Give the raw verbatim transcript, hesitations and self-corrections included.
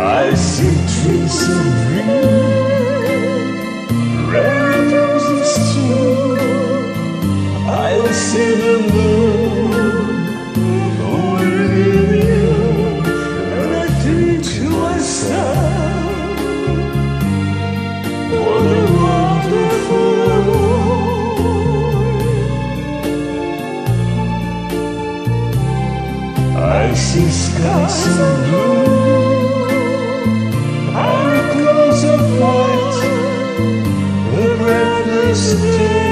I see trees of green, red roses too. I see the moon over you, and I think to myself, what a wonderful world. I see skies of blue, and clouds of white, a breathless day.